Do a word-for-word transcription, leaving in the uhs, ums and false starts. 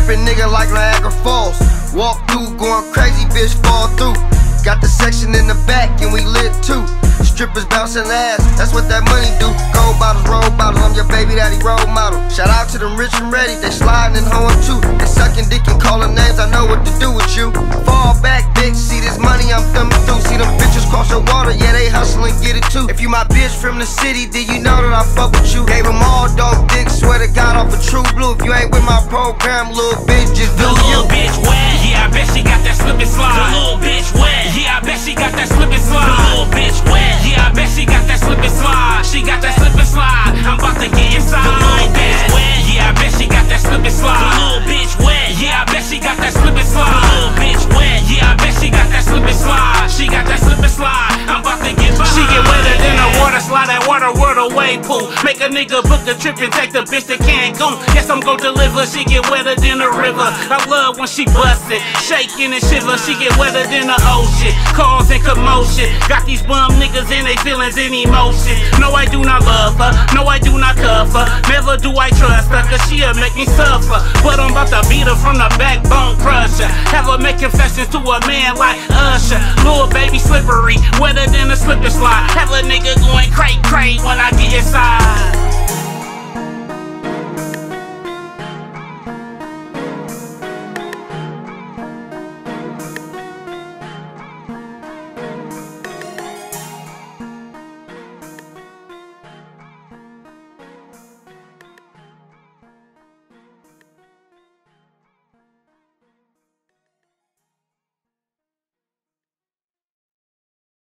dripping nigga like Niagara Falls. Walk through, going crazy, bitch fall through. Got the section in the back and we lit too. Strippers bouncing ass, that's what that money do. Gold bottles, roll bottles, I'm your baby daddy role model. Shout out to them rich and ready, they sliding and hoeing too. They sucking dick and calling names, I know what to do with you. Fall back, bitch, see this money I'm thumbing through. See them bitches cross the water, yeah they hustling, get it too. If you my bitch from the city, then you know that I fuck with you. Gave them all dope dicks, swear to God off a True Blue. If you ain't with my program, little bitch, just do the you. Little bitch wet, yeah I bet she got that slip and slide. The little bitch wet, yeah I bet she got that slip and slide. The little bitch wet, yeah I bet she got that slip and slide. She got that slip and slide, I'm about to get inside. The little bitch wet, yeah I bet she got that slip and slide. The little bitch wet, yeah I bet she got that slip and slide. The little bitch wet, yeah I bet she got that slip and slide. She got that slip and slide, I'm about to get by. She get wetter than a water slide, that water world away pool. Make a nigga book a trip and take the bitch to Cancun. Yes I'm gon' deliver, she get wetter than a river. I love when she bust it, shaking and shiver. She get wetter than the ocean, cause and commotion. Got these bum niggas in they feelings and emotion. No I do not love her, no I do not cuff her. Never do I trust her, cause she'll make me suffer. But I'm about to beat her from the backbone crusher. Have her make confessions to a man like Usher. Little baby slippery, wetter than a slip and slide. Have a nigga going cray cray when I get inside.